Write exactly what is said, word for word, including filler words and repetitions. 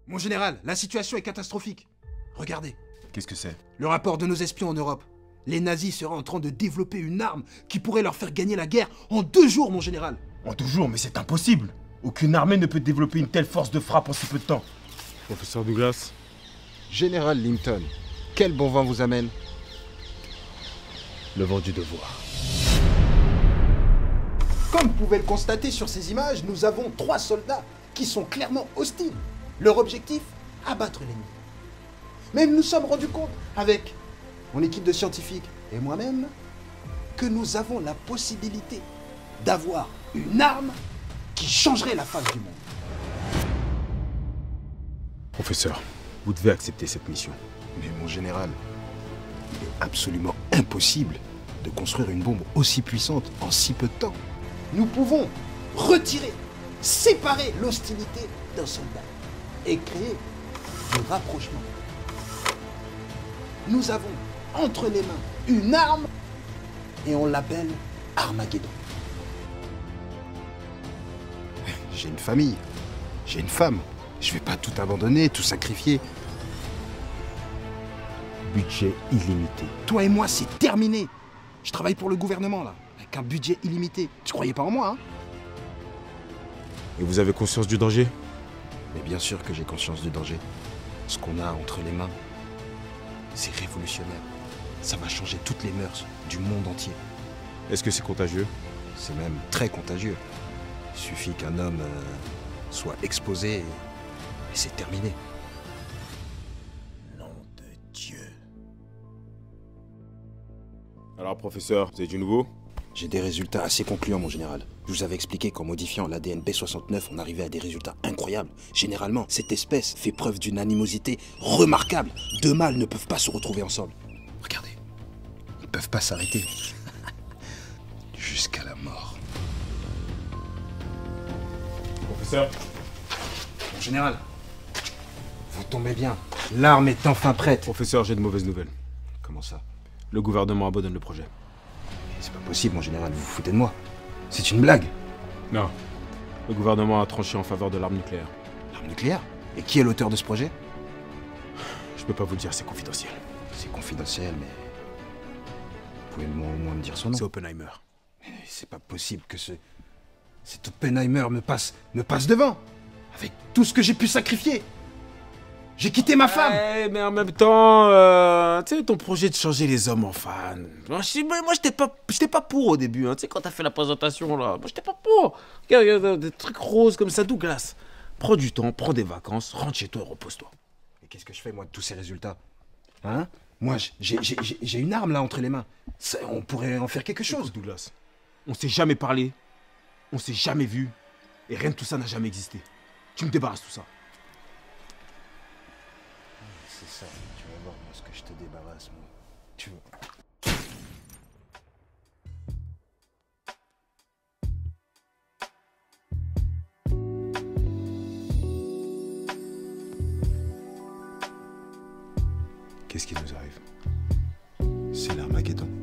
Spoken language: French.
Mon général, la situation est catastrophique. Regardez. Qu'est-ce que c'est? Le rapport de nos espions en Europe. Les nazis seraient en train de développer une arme qui pourrait leur faire gagner la guerre en deux jours, mon général. En deux jours, mais c'est impossible. Aucune armée ne peut développer une telle force de frappe en si peu de temps. Professeur Douglas. Général Linton, quel bon vent vous amène? Le vent du devoir. Comme vous pouvez le constater sur ces images, nous avons trois soldats qui sont clairement hostiles. Leur objectif, abattre l'ennemi. Mais nous nous sommes rendus compte, avec mon équipe de scientifiques et moi-même, que nous avons la possibilité d'avoir une arme qui changerait la face du monde. Professeur, vous devez accepter cette mission. Mais mon général, il est absolument impossible de construire une bombe aussi puissante en si peu de temps. Nous pouvons retirer, séparer l'hostilité d'un soldat et créer du rapprochement. Nous avons entre les mains une arme et on l'appelle Armageddon. J'ai une famille, j'ai une femme. Je vais pas tout abandonner, tout sacrifier. Budget illimité. Toi et moi, c'est terminé. Je travaille pour le gouvernement, là, avec un budget illimité. Tu croyais pas en moi, hein? Et vous avez conscience du danger? Mais bien sûr que j'ai conscience du danger. Ce qu'on a entre les mains, c'est révolutionnaire. Ça va changer toutes les mœurs du monde entier. Est-ce que c'est contagieux? C'est même très contagieux. Il suffit qu'un homme euh, soit exposé et, et c'est terminé. Nom de Dieu. Alors, professeur, vous avez du nouveau? J'ai des résultats assez concluants, mon général. Je vous avais expliqué qu'en modifiant l'A D N B soixante-neuf, on arrivait à des résultats incroyables. Généralement, cette espèce fait preuve d'une animosité remarquable. Deux mâles ne peuvent pas se retrouver ensemble. Regardez, ils ne peuvent pas s'arrêter. Jusqu'à la mort. Professeur? Mon général, vous tombez bien. L'arme est enfin prête. Professeur, j'ai de mauvaises nouvelles. Comment ça? Le gouvernement abandonne le projet. C'est pas possible, mon général, vous vous foutez de moi. C'est une blague. Non. Le gouvernement a tranché en faveur de l'arme nucléaire. L'arme nucléaire? Et qui est l'auteur de ce projet? Je peux pas vous le dire, c'est confidentiel. C'est confidentiel, mais... Vous pouvez au moins me dire son nom? C'est Oppenheimer. Mais c'est pas possible que ce... Cet Oppenheimer me passe... me passe devant. Avec tout ce que j'ai pu sacrifier. J'ai quitté ma femme. Ouais, mais en même temps, euh, tu sais, ton projet de changer les hommes en fans. Moi, je- moi, j'étais pas, j'étais pas pour au début. Hein. Tu sais, quand t'as fait la présentation là, moi, j'étais pas pour. Regarde, regarde, des trucs roses comme ça, Douglas. Prends du temps, prends des vacances, rentre chez toi et repose-toi. Et qu'est-ce que je fais, moi, de tous ces résultats? Hein? Moi, j'ai j'ai- j'ai- j'ai une arme, là, entre les mains. Ça, on pourrait en faire quelque chose. Écoute, Douglas, on s'est jamais parlé, on s'est jamais vu, et rien de tout ça n'a jamais existé. Tu me débarrasses de tout ça. C'est ça, tu vas voir, moi, ce que je te débarrasse, moi. Tu vois. Qu'est-ce qui nous arrive? C'est l'Armageddon.